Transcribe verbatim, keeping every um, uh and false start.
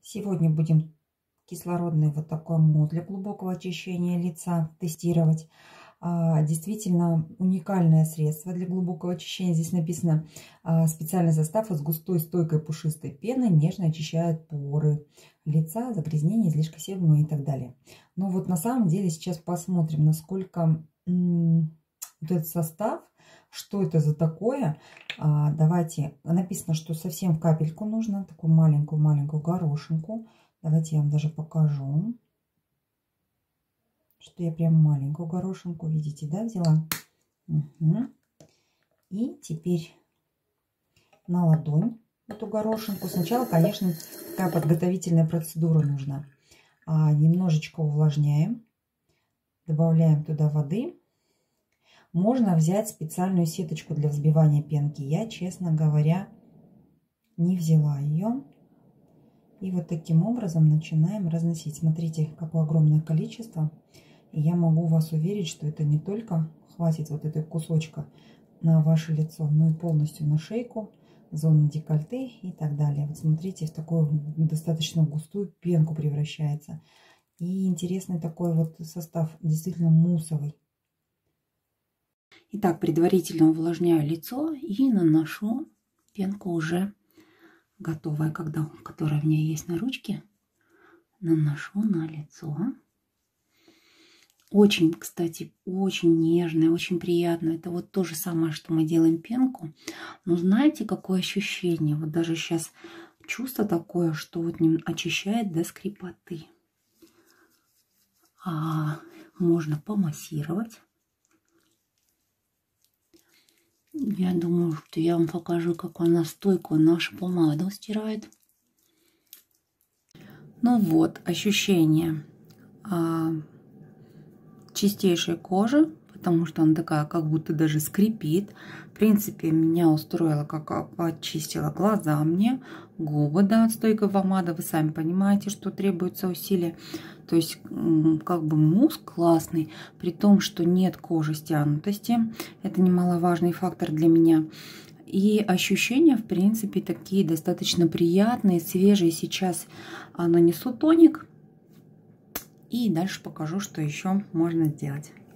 Сегодня будем кислородный вот такой мусс для глубокого очищения лица тестировать. А, действительно уникальное средство для глубокого очищения. Здесь написано а, специальный состав из густой, стойкой, пушистой пены, нежно очищает поры лица, загрязнения, излишка себума и так далее. Но вот на самом деле сейчас посмотрим, насколько вот этот состав, что это за такое. А, давайте, написано, что совсем капельку нужно, такую маленькую-маленькую горошинку. Давайте я вам даже покажу, что я прям маленькую горошинку, видите, да, взяла. Угу. И теперь на ладонь эту горошинку. Сначала, конечно, такая подготовительная процедура нужна. А, немножечко увлажняем, добавляем туда воды. Можно взять специальную сеточку для взбивания пенки. Я, честно говоря, не взяла ее. И вот таким образом начинаем разносить. Смотрите, какое огромное количество. И я могу вас уверить, что это не только хватит вот этого кусочка на ваше лицо, но и полностью на шейку, зону декольте и так далее. Вот смотрите, в такую достаточно густую пенку превращается. И интересный такой вот состав, действительно муссовый. Итак, предварительно увлажняю лицо и наношу пенку уже готовая, когда, которая у меня есть на ручке. Наношу на лицо. Очень, кстати, очень нежная, очень приятная. Это вот то же самое, что мы делаем пенку. Но знаете, какое ощущение? Вот даже сейчас чувство такое, что вот не очищает до скрипоты. А можно помассировать. Я думаю, что я вам покажу, как она стойкую нашу помаду стирает. Ну вот, ощущение а, чистейшей кожи, потому что она такая, как будто даже скрипит. В принципе, меня устроило, как очистила глаза мне, губы, да, стойкая помада. Вы сами понимаете, что требуется усилия. То есть, как бы мусс классный, при том, что нет кожи стянутости. Это немаловажный фактор для меня. И ощущения, в принципе, такие достаточно приятные, свежие. Сейчас нанесу тоник. И дальше покажу, что еще можно сделать.